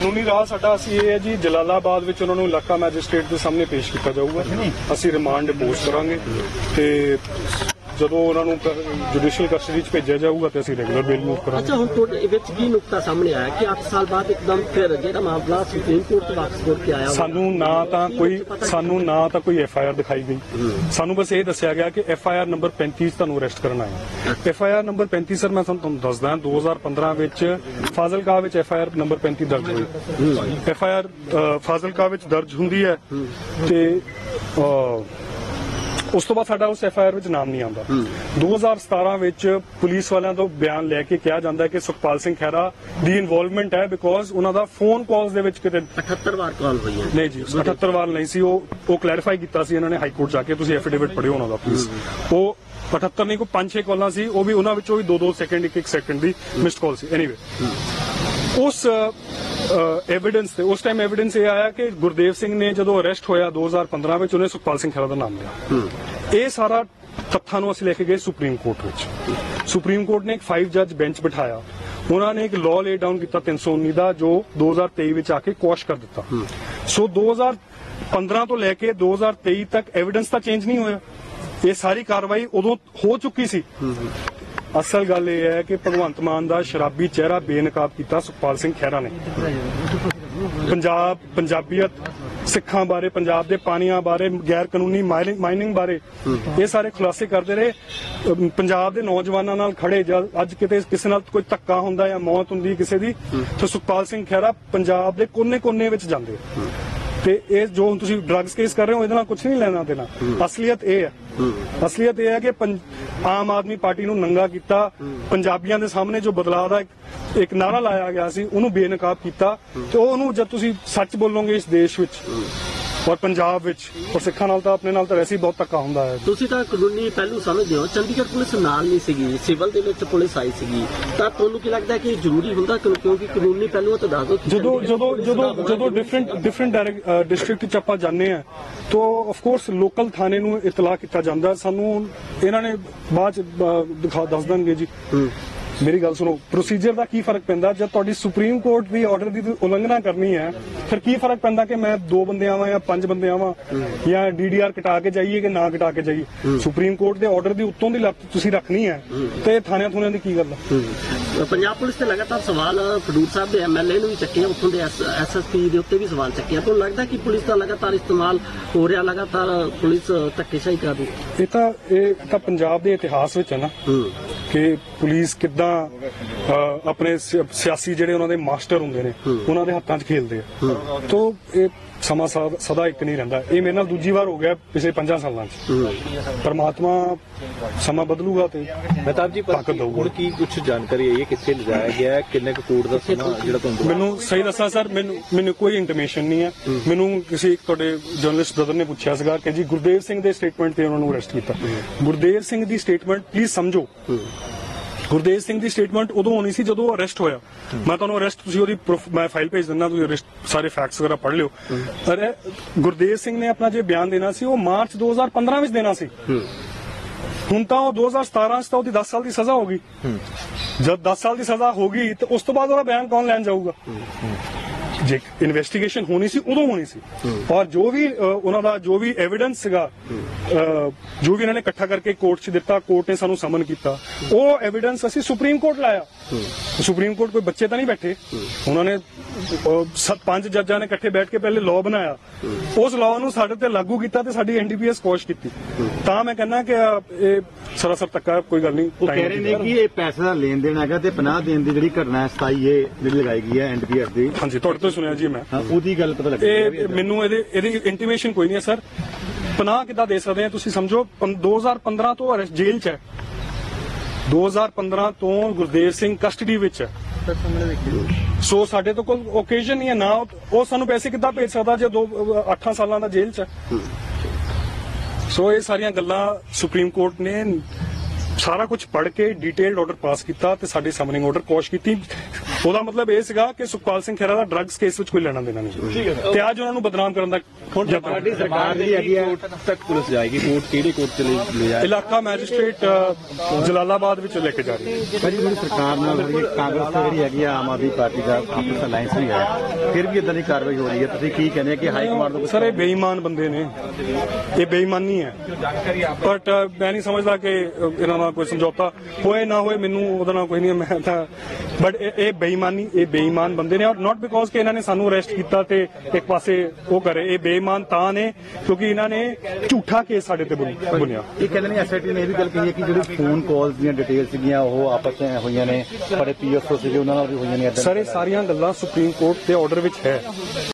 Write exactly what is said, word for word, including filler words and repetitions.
ਕਾਨੂੰਨੀ ਰਾਹ ਸਾਡਾ ਅਸੀਂ ਇਹ ਹੈ ਜੀ, ਜਲਾਲਾਬਾਦ ਵਿੱਚ ਉਹਨਾਂ ਨੂੰ ਇਲਾਕਾ ਮੈਜਿਸਟ੍ਰੇਟ ਦੇ ਸਾਹਮਣੇ ਪੇਸ਼ ਕੀਤਾ ਜਾਊਗਾ। ਅਸੀਂ ਰਿਮਾਂਡ ਡਿਪੋਜ਼ ਕਰਾਂਗੇ ਤੇ ਜਦੋਂ ਉਹਨਾਂ ਨੂੰ ਜੁਡੀਸ਼ੀਅਲ ਕਸਟਡੀ 'ਚ ਭੇਜਿਆ ਜਾਊਗਾ ਤੇ ਅਸੀਂ ਰੈਗੂਲਰ ਬੇਲ ਮੂਵ ਕਰਾਂਗੇ। ਅੱਛਾ, ਹੁਣ ਤੁਹਾਡੇ ਵਿੱਚ ਕੀ ਨੁਕਤਾ ਸਾਹਮਣੇ ਆਇਆ ਕਿ ਅੱਠ ਸਾਲ ਬਾਅਦ ਇੱਕਦਮ ਫਿਰ ਜਿਹੜਾ ਮਾਮਲਾ ਸੁਪਰੀਮ ਕੋਰਟ ਤੋਂ ਵਾਪਸ ਮੁੜ ਕੇ ਆਇਆ? ਸਾਨੂੰ ਨਾ ਤਾਂ ਕੋਈ ਸਾਨੂੰ ਨਾ ਤਾਂ ਕੋਈ ਐਫ ਆਈ ਆਰ ਦਿਖਾਈ ਗਈ। ਸਾਨੂੰ ਬਸ ਇਹ ਦੱਸਿਆ ਗਿਆ ਕਿ ਐਫ ਆਈ ਆਰ ਨੰਬਰ ਪੈਂਤੀ ਤੁਹਾਨੂੰ ਅਰੈਸਟ ਕਰਨ ਆਇਆ। ਐਫ ਆਈ ਆਰ ਨੰਬਰ ਪੈਂਤੀ ਸਰ ਮੈਂ ਤੁਹਾਨੂੰ ਦੱਸਦਾ, ਦੋ ਹਜ਼ਾਰ ਪੰਦਰਾਂ ਵਿੱਚ ਫਾਜ਼ਿਲਕਾ ਵਿੱਚ ਐਫ ਆਈ ਆਰ ਨੰਬਰ ਪੈਂਤੀ ਦਰਜ ਹੋਈ। ਐਫ ਆਈ ਆਰ ਫਾਜ਼ਿਲਕਾ ਵਿੱਚ ਦਰਜ ਹੁੰਦੀ ਹੈ ਤੇ ਉਸ ਤੋਂ ਬਾਅਦ ਸਾਡਾ ਉਸ ਐਫ ਆਈ ਆਰ ਵਿੱਚ ਨਾਮ ਨਹੀਂ ਆਉਂਦਾ। ਦੋ ਹਜ਼ਾਰ ਸਤਾਰਾਂ ਵਿੱਚ ਪੁਲਿਸ ਵਾਲਿਆਂ ਤੋਂ ਬਿਆਨ ਲੈ ਕੇ ਕਿਹਾ ਜਾਂਦਾ ਹੈ ਕਿ ਸੁਖਪਾਲ ਸਿੰਘ ਖਹਿਰਾ ਦੀ ਇਨਵੋਲਵਮੈਂਟ ਹੈ ਬਿਕੋਜ਼ ਉਹਨਾਂ ਦਾ ਫੋਨ ਕਾਲਸ ਦੇ ਵਿੱਚ ਕਿਤੇ ਅਠੱਤਰ ਵਾਰ ਕਾਲ ਹੋਈ ਹੈ। ਨਹੀਂ ਜੀ, ਅਠੱਤਰ ਵਾਰ ਨਹੀਂ ਸੀ। ਉਹ ਉਹ ਕਲੈਰੀਫਾਈ ਕੀਤਾ ਸੀ ਇਹਨਾਂ ਨੇ ਹਾਈ ਕੋਰਟ ਜਾ ਕੇ। ਤੁਸੀਂ ਐਫੀਡੇਵਿਟ ਪੜ੍ਹਿਓ ਉਹਨਾਂ ਦਾ ਪਲੀਜ਼। ਉਹ ਅਠੱਤਰ ਨਹੀਂ, ਕੋਈ ਪੰਜ ਛੇ ਕਾਲਾਂ ਸੀ, ਉਹ ਵੀ ਉਹਨਾਂ ਵਿੱਚੋਂ ਵੀ ਦੋ ਦੋ ਸੈਕਿੰਡ ਇੱਕ ਇੱਕ ਸੈਕਿੰਡ ਦੀ ਮਿਸਡ ਕਾਲ ਸੀ। ਐਨੀਵੇ ਉਸ ਐਵੀਡੈਂਸ ਤੇ ਉਸ ਟਾਈਮ ਐਵੀਡੈਂਸ ਇਹ ਆਇਆ ਕਿ ਗੁਰਦੇਵ ਸਿੰਘ ਨੇ ਜਦੋਂ ਅਰੈਸਟ ਹੋਇਆ ਦੋ ਹਜ਼ਾਰ ਪੰਦਰਾਂ ਵਿੱਚ, ਉਹਨੇ ਸੁਖਪਾਲ ਸਿੰਘ ਖਹਿਰਾ ਦਾ ਨਾਮ ਲਿਆ। ਇਹ ਸਾਰਾ ਤੱਥਾਂ ਨੂੰ ਅਸੀਂ ਲੈ ਕੇ ਗਏ ਸੁਪਰੀਮ ਕੋਰਟ ਵਿੱਚ। ਸੁਪਰੀਮ ਕੋਰਟ ਨੇ ਇੱਕ ਫਾਈਵ ਜੱਜ ਬੈਂਚ ਬਿਠਾਇਆ। ਉਹਨਾਂ ਨੇ ਇੱਕ ਲਾਅ ਲੇ ਡਾਊਨ ਕੀਤਾ ਤਿੰਨ ਸੌ ਉੱਨੀ ਦਾ, ਜੋ ਦੋ ਹਜ਼ਾਰ ਤੇਈ ਵਿੱਚ ਆ ਕੇ ਕੁਐਸ਼ ਕਰ ਦਿੱਤਾ। ਸੋ ਦੋ ਹਜ਼ਾਰ ਪੰਦਰਾਂ ਤੋਂ ਲੈ ਕੇ ਦੋ ਹਜ਼ਾਰ ਤੇਈ ਤੱਕ ਐਵੀਡੈਂਸ ਤਾਂ ਚੇਂਜ ਨਹੀਂ ਹੋਇਆ। ਇਹ ਸਾਰੀ ਕਾਰਵਾਈ ਉਦੋਂ ਹੋ ਚੁੱਕੀ ਸੀ। ਅਸਲ ਗੱਲ ਇਹ ਹੈ ਕਿ ਭਗਵੰਤ ਮਾਨ ਦਾ ਸ਼ਰਾਬੀ ਚਿਹਰਾ ਬੇਨਕਾਬ ਕੀਤਾ ਸੁਖਪਾਲ ਸਿੰਘ ਖਹਿਰਾ ਨੇ। ਪੰਜਾਬ, ਪੰਜਾਬੀਅਤ, ਸਿੱਖਾਂ ਬਾਰੇ, ਪੰਜਾਬ ਦੇ ਪਾਣੀਆਂ ਬਾਰੇ, ਗੈਰ ਕਾਨੂੰਨੀ ਮਾਈਨਿੰਗ ਬਾਰੇ ਇਹ ਸਾਰੇ ਖੁਲਾਸੇ ਕਰਦੇ ਰਹੇ। ਪੰਜਾਬ ਦੇ ਨੌਜਵਾਨਾਂ ਨਾਲ ਖੜੇ, ਜਦ ਅੱਜ ਕਿਤੇ ਕਿਸੇ ਨਾਲ ਕੋਈ ਧੱਕਾ ਹੁੰਦਾ ਜਾਂ ਮੌਤ ਹੁੰਦੀ ਕਿਸੇ ਦੀ, ਤਾਂ ਸੁਖਪਾਲ ਸਿੰਘ ਖਹਿਰਾ ਪੰਜਾਬ ਦੇ ਕੋਨੇ-ਕੋਨੇ ਵਿੱਚ ਜਾਂਦੇ। ਤੇ ਇਹ ਜੋ ਹੁਣ ਤੁਸੀਂ ਡਰੱਗਸ ਕੇਸ ਕਰ ਰਹੇ ਹੋ, ਇਹਦੇ ਨਾਲ ਕੁਝ ਨਹੀਂ ਲੈਣਾ ਦੇਣਾ। ਅਸਲੀਅਤ ਇਹ ਹੈ ਅਸਲੀਅਤ ਇਹ ਹੈ ਕਿ ਆਮ ਆਦਮੀ ਪਾਰਟੀ ਨੂੰ ਨੰਗਾ ਕੀਤਾ। ਪੰਜਾਬੀਆਂ ਦੇ ਸਾਹਮਣੇ ਜੋ ਬਦਲਾਅ ਦਾ ਇੱਕ ਇੱਕ ਨਾਰਾ ਲਾਇਆ ਗਿਆ ਸੀ, ਉਹਨੂੰ ਬੇਨਕਾਬ ਕੀਤਾ। ਤੇ ਉਹਨੂੰ ਜਦ ਤੁਸੀਂ ਸੱਚ ਬੋਲੋਗੇ ਇਸ ਦੇਸ਼ ਵਿੱਚ ਔਰ ਪੰਜਾਬ ਵਿੱਚ, ਔਰ ਸਿੱਖਾਂ ਨਾਲ ਤਾਂ ਆਪਣੇ ਨਾਲ ਤਾਂ ਵੈਸੇ ਹੀ ਬਹੁਤ ਧੱਕਾ ਹੁੰਦਾ ਹੈ। ਤੁਸੀਂ ਤਾਂ ਕਾਨੂੰਨੀ ਪਹਿਲੂ ਸਮਝਦੇ ਹੋ। ਚੰਡੀਗੜ੍ਹ ਪੁਲਿਸ ਨਾਲ ਨਹੀਂ ਸੀਗੀ, ਸਿਵਲ ਦੇ ਵਿੱਚ ਪੁਲਿਸ ਆਈ ਸੀਗੀ, ਤਾਂ ਤੁਹਾਨੂੰ ਕੀ ਲੱਗਦਾ ਕਿ ਜ਼ਰੂਰੀ ਹੁੰਦਾ? ਕਿਉਂਕਿ ਕਾਨੂੰਨੀ ਪਹਿਲੂ ਤਾਂ ਦੱਸ ਦਿਓ। ਜਦੋਂ ਜਦੋਂ ਜਦੋਂ ਜਦੋਂ ਡਿਫਰੈਂਟ ਡਿਫਰੈਂਟ ਡਿਸਟ੍ਰਿਕਟ ਚ ਆਪਾਂ ਜਾਂਦੇ ਆ ਤਾਂ ਆਫ ਕੋਰਸ ਲੋਕਲ ਥਾਣੇ ਨੂੰ ਇਤਲਾਹ ਕੀਤਾ ਜਾਂਦਾ। ਸਾਨੂੰ ਇਹਨਾਂ ਨੇ ਬਾਅਦ ਚ ਦਿਖਾ ਦੱਸ ਦੇਣਗੇ ਜੀ। ਮੇਰੀ ਗੱਲ ਸੁਣੋ, ਪ੍ਰੋਸੀਜਰ ਦਾ ਕੀ ਫਰਕ ਪੈਂਦਾ? ਜਦ ਤੁਹਾਡੀ ਸੁਪਰੀਮ ਕੋਰਟ ਦੀ ਆਰਡਰ ਦੀ ਉਲੰਘਣਾ ਕਰਨੀ ਹੈ, ਫਿਰ ਕੀ ਫਰਕ ਪੈਂਦਾ ਕਿ ਮੈਂ ਦੋ ਬੰਦੇ ਆਵਾਂ ਜਾਂ ਪੰਜ ਬੰਦੇ ਆਵਾਂ ਜਾਂ ਡੀ ਡੀ ਆਰ ਕਟਾ ਕੇ ਜਾਈਏ ਕਿ ਨਾ ਕਟਾ ਕੇ ਜਾਈਏ? ਸੁਪਰੀਮ ਕੋਰਟ ਦੇ ਆਰਡਰ ਦੀ ਉੱਤੋਂ ਦੀ ਲੱਤ ਤੁਸੀਂ ਰੱਖਣੀ ਹੈ ਤੇ ਥਾਣਿਆਂ ਥੂਣਿਆਂ ਦੀ ਕੀ ਗੱਲ ਹੈ? ਪੰਜਾਬ ਪੁਲਿਸ ਤੇ ਲਗਾਤਾਰ ਸਵਾਲ ਖਡੂਰ ਸਾਹਿਬ ਦੇ ਐਮ ਐਲ ਏ ਨੂੰ ਵੀ ਚੱਕੇ, ਉੱਥੋਂ ਦੇ ਐਸ ਐਸ ਪੀ ਦੇ ਉੱਤੇ ਵੀ ਸਵਾਲ ਚੱਕੇ। ਤੁਹਾਨੂੰ ਲੱਗਦਾ ਕਿ ਪੁਲਿਸ ਦਾ ਲਗਾਤਾਰ ਇਸਤੇਮਾਲ ਹੋ ਰਿਹਾ, ਲਗਾਤਾਰ ਪੁਲਿਸ ਧੱਕੇਸ਼ਾਹੀ ਕਰ ਰਹੀ? ਇਹ ਤਾਂ ਇਹ ਤਾਂ ਪੰਜਾਬ ਦੇ ਇਤਿਹਾਸ ਵਿੱਚ ਹੈ ਨਾ ਕਿ ਪੁਲਿਸ ਕਿੱਦਾਂ ਆਪਣੇ ਸਿਆਸੀ ਜਿਹੜੇ ਉਹਨਾਂ ਦੇ ਮਾਸਟਰ ਹੁੰਦੇ ਨੇ ਉਹਨਾਂ ਦੇ ਹੱਥਾਂ 'ਚ ਖੇਲਦੇ ਆ। ਤੋਂ ਇਹ ਸਮਾਂ ਸਦਾ ਇੱਕ ਨਹੀਂ ਰਹਿੰਦਾ। ਇਹ ਮੇਰੇ ਨਾਲ ਦੂਜੀ ਵਾਰ ਹੋ ਗਿਆ ਪਿਛਲੇ ਪੰਜਾਂ ਸਾਲਾਂ 'ਚ। ਪਰਮਾਤਮਾ ਸਮਾਂ ਬਦਲੂਗਾ ਤੇ ਮਹਿਤਾਬ ਜੀ ਤਾਕਤ ਦਊਗਾ। ਹੁਣ ਕੀ ਕੁਝ ਜਾਣਕਾਰੀ ਆਈ ਹੈ, ਕਿੱਥੇ ਲਿਜਾਇਆ ਗਿਆ, ਕਿੰਨੇ ਕੁ ਕੋਰਟ ਦਾ ਸਮਾਂ ਜਿਹੜਾ ਤੁਹਾਨੂੰ? ਮੈਨੂੰ ਸਹੀ ਦੱਸਾਂ ਸਰ, ਮੈਨੂੰ ਮੈਨੂੰ ਕੋਈ ਇੰਟੀਮੇਸ਼ਨ ਨਹੀਂ ਹੈ। ਮੈਨੂੰ ਕਿਸੇ ਤੁਹਾਡੇ ਜਰਨਲਿਸਟ ਬ੍ਰਦਰ ਨੇ ਪੁੱਛਿਆ ਸੀਗਾ ਕਿ ਜੀ ਗੁਰਦੇਵ ਸਿੰਘ ਦੇ ਸਟੇਟਮੈਂਟ ਤੇ ਉਹਨਾਂ ਨੂੰ ਅਰੈਸਟ ਕੀਤਾ। ਗੁਰਦੇਵ ਸਿੰਘ ਦੀ ਸਟੇਟਮੈਂਟ ਪਲੀਜ਼ ਸਮਝੋ, ਗੁਰਦੇਵ ਸਿੰਘ ਦੀ ਸਟੇਟਮੈਂਟ ਉਦੋਂ ਹੋਣੀ ਸੀ ਜਦੋਂ ਅਰੈਸਟ ਹੋਇਆ। ਮੈਂ ਤੁਹਾਨੂੰ ਅਰੈਸਟ, ਤੁਸੀਂ ਉਹਦੀ ਮੈਂ ਫਾਈਲ ਭੇਜ ਦਿੰਦਾ, ਤੁਸੀਂ ਅਰੈਸਟ ਸਾਰੇ ਫੈਕਟਸ ਵਗੈਰਾ ਪੜ੍ਹ ਲਿਓ। ਅਰੇ ਗੁਰਦੇਵ ਸਿੰਘ ਨੇ ਆਪਣਾ ਜੇ ਬਿਆਨ ਦੇਣਾ ਸੀ ਉਹ ਮਾਰਚ ਦੋ ਹਜ਼ਾਰ ਪੰਦਰਾਂ ਵਿੱਚ ਦੇਣਾ ਸੀ। ਹੁਣ ਤਾਂ ਉਹ ਦੋ ਹਜ਼ਾਰ ਸਤਾਰਾਂ ਚ ਤਾਂ ਉਹਦੀ ਦਸ ਸਾਲ ਦੀ ਸਜ਼ਾ ਹੋ ਗਈ। ਜਦ ਦਸ ਸਾਲ ਦੀ ਸਜ਼ਾ ਹੋ ਗਈ ਤੇ ਉਸ ਤੋਂ ਬਾਅਦ ਉਹਦਾ ਬਿਆਨ ਕੌਣ ਲੈਣ ਜਾਊਗਾ? ਜੇ ਇਨਵੈਸਟੀਗੇਸ਼ਨ ਹੋਣੀ ਸੀ ਉਦੋਂ ਹੋਣੀ ਸੀ। ਔਰ ਜੋ ਵੀ ਉਹਨਾਂ ਦਾ ਜੋ ਵੀ ਐਵੀਡੈਂਸ ਸੀਗਾ, ਜੋ ਵੀ ਇਹਨਾਂ ਨੇ ਇਕੱਠਾ ਕਰਕੇ ਕੋਰਟ 'ਚ ਦਿੱਤਾ, ਕੋਰਟ ਨੇ ਸਾਨੂੰ ਸਮਨ ਕੀਤਾ, ਉਹ ਐਵੀਡੈਂਸ ਅਸੀਂ ਸੁਪਰੀਮ ਕੋਰਟ ਲਾਇਆ। ਸੁਪਰੀਮ ਕੋਰਟ ਕੋਈ ਬੱਚੇ ਤਾਂ ਨਹੀਂ ਬੈਠੇ, ਉਹਨਾਂ ਨੇ ਪੰਜ ਜੱਜਾਂ ਨੇ ਇਕੱਠੇ ਬੈਠ ਕੇ ਪਹਿਲੇ ਲਾਅ ਬਣਾਇਆ, ਉਸ ਲਾਅ ਨੂੰ ਸਾਡੇ ਤੇ ਲਾਗੂ ਕੀਤਾ ਤੇ ਸਾਡੀ ਐਨ ਡੀ ਪੀ ਐਸ ਕੋਸ਼ ਕੀਤੀ। ਤਾਂ ਮੈਂ ਕਹਿੰਦਾ ਕਿ ਇਹ ਸਰਾਸਰ ਧੱਕਾ, ਕੋਈ ਗੱਲ ਨਹੀਂ। ਉਹ ਕਹਿ ਰਹੇ ਨੇ ਕਿ ਇਹ ਪੈਸੇ ਦਾ ਲੈਣ ਦੇਣ ਹੈਗਾ ਤੇ ਪਨਾਹ ਦੇਣ ਦੀ ਜਿਹੜੀ ਘਟਨਾ ਸਤਾਈ ਇਹ ਜਿਹੜੀ ਲਗਾਈ ਗਈ ਹੈ ਐਨ ਡੀ ਪੀ ਐਸ ਦੀ। ਹਾਂਜੀ, ਤੁਹਾਡੇ ਤੋਂ ਸੁਣਿਆ ਜੀ ਮੈਂ, ਉਹਦੀ ਗੱਲ ਪਤਾ ਲੱਗੀ। ਇਹ ਮੈਨੂੰ ਇਹਦੇ ਇਹਦੀ ਇੰਟੀਮੇਸ਼ਨ ਕੋਈ ਨਹੀਂ ਹੈ ਸਰ। ਪਨਾਹ ਕਿੱਦਾਂ ਦੇ ਸਕਦੇ ਆ ਤੁਸੀਂ? ਸਮਝੋ ਦੋ ਹਜ਼ਾਰ ਪੰਦਰਾਂ ਤੋਂ ਅਰੈਸਟ ਜੇਲ੍ਹ 'ਚ ਹੈ, ਦੋ ਹਜ਼ਾਰ ਪੰਦਰਾਂ ਤੋਂ ਗੁਰਦੇਵ ਸਿੰਘ ਕਸਟਡੀ ਵਿੱਚ ਹੈ। ਸੋ ਸਾਡੇ ਤੋਂ ਕੋਈ ਓਕੇਜਨ ਨਹੀਂ ਹੈ ਨਾ, ਉਹ ਸਾਨੂੰ ਪੈਸੇ ਕਿੱਦਾਂ ਭੇਜ ਸਕਦਾ ਜੇ ਦੋ ਅੱਠਾਂ ਸਾਲਾਂ ਦਾ ਜੇਲ੍ਹ 'ਚ ਹੈ? ਸੋ ਇਹ ਸਾਰੀਆਂ ਗੱਲਾਂ ਸੁਪਰੀਮ ਕੋਰਟ ਨੇ ਸਾਰਾ ਕੁਝ ਪੜ੍ਹ ਕੇ ਡਿਟੇਲਡ ਆਰਡਰ ਪਾਸ ਕੀਤਾ ਤੇ ਸਾਡੀ ਸਮਨਿੰਗ ਆਰਡਰ ਕੋਸ਼ ਕੀਤੀ। ਉਹਦਾ ਮਤਲਬ ਇਹ ਸੀਗਾ ਕਿ ਸੁਖਪਾਲ ਸਿੰਘ ਖਹਿਰਾ ਦਾ ਡਰੱਗਸ ਕੇਸ ਵਿੱਚ ਕੋਈ ਲੈਣਾ ਦੇਣਾ ਨਹੀਂ ਤੇ ਅੱਜ ਉਹਨਾਂ ਨੂੰ ਬਦਨਾਮ ਕਰਨ ਦਾ ਹੁਣ ਸਾਡੀ ਸਰਕਾਰ ਜਿਹੜੀ ਹੈਗੀ ਹੈ ਤੱਕ ਪੁਲਿਸ ਜਾਏਗੀ ਕੋਰਟ ਕਿਹੜੇ ਕੋਰਟ ਚ ਲੈ ਜਾਏ ਇਲਾਕਾ ਮੈਜਿਸਟ੍ਰੇਟ ਜਲਾਲਾਬਾਦ ਵਿੱਚ ਲੈ ਕੇ ਜਾ ਰਹੀ ਹੈ। ਭਾਜੀ ਜਿਹੜੀ ਸਰਕਾਰ ਨਾਲ ਜਿਹੜੀ ਕਾਂਗਰਸ ਦੀ ਜਿਹੜੀ ਹੈਗੀ ਆ ਆਮ ਆਦਮੀ ਪਾਰਟੀ ਦਾ ਆਪਸ ਅਲਾਈਅੰਸ ਵੀ ਹੈ ਫਿਰ ਵੀ ਇਦਾਂ ਦੀ ਕਾਰਵਾਈ ਹੋ ਰਹੀ ਹੈ ਤੁਸੀਂ ਕੀ ਕਹਿੰਦੇ ਕਿ ਹਾਈ ਕਮਾਂਡ ਤੋਂ ਸਰ ਇਹ ਬੇਈਮਾਨ ਬੰਦੇ ਨੇ ਇਹ ਬੇਈਮਾਨੀ ਹੈ ਬਟ ਮੈਂ ਨਹੀਂ ਸਮਝਦਾ ਕਿ ਇਹਨਾਂ ਨਾਲ ਕੋਈ ਸਮਝੌਤਾ ਹੋਏ ਨਾ ਹੋਏ ਮੈਨੂੰ ਉਹਦਾ ਨਾਲ ਕੋਈ ਨਹੀਂ ਮੈਂ ਤਾਂ ਬਟ ਇਹ ਬੇਈਮਾਨੀ ਇਹ ਬੇਈਮਾਨ ਬੰਦੇ ਨੇ ਔਰ ਨਾਟ ਬਿਕੋਜ਼ ਕਿ ਇਹਨਾਂ ਨੇ ਸਾਨੂੰ ਅਰੈਸਟ ਕੀਤਾ ਤੇ ਇੱਕ ਪਾਸੇ ਉਹ ਕਰੇ ਇਹ ਬੇਈਮਾਨ ਤਾਂ ਨੇ ਕਿਉਂਕਿ ਇਹਨਾਂ ਨੇ ਝੂਠਾ ਕੇਸ ਸਾਡੇ ਤੇ ਬੁਣਿਆ। ਇਹ ਕਹਿੰਦੇ ਨੇ ਐਸਆਈਟੀ ਨੇ ਇਹ ਵੀ ਗੱਲ ਕਹੀ ਹੈ ਕਿ ਜਿਹੜੀ ਫੋਨ ਕਾਲਸ ਦੀਆਂ ਡਿਟੇਲ ਸੀਗੀਆਂ ਉਹ ਆਪਸ ਵਿੱਚ ਹੋਈਆਂ ਨੇ ਬੜੇ ਪੀਐਸਓ ਸੀਗੇ ਉਹਨਾਂ ਨਾਲ ਵੀ ਹੋਈਆਂ ਨੇ। ਸਰ ਇਹ ਸਾਰੀਆਂ ਗੱਲਾਂ ਸੁਪਰੀਮ ਕੋਰਟ ਦੇ ਆਰਡਰ ਵਿੱਚ ਹੈ।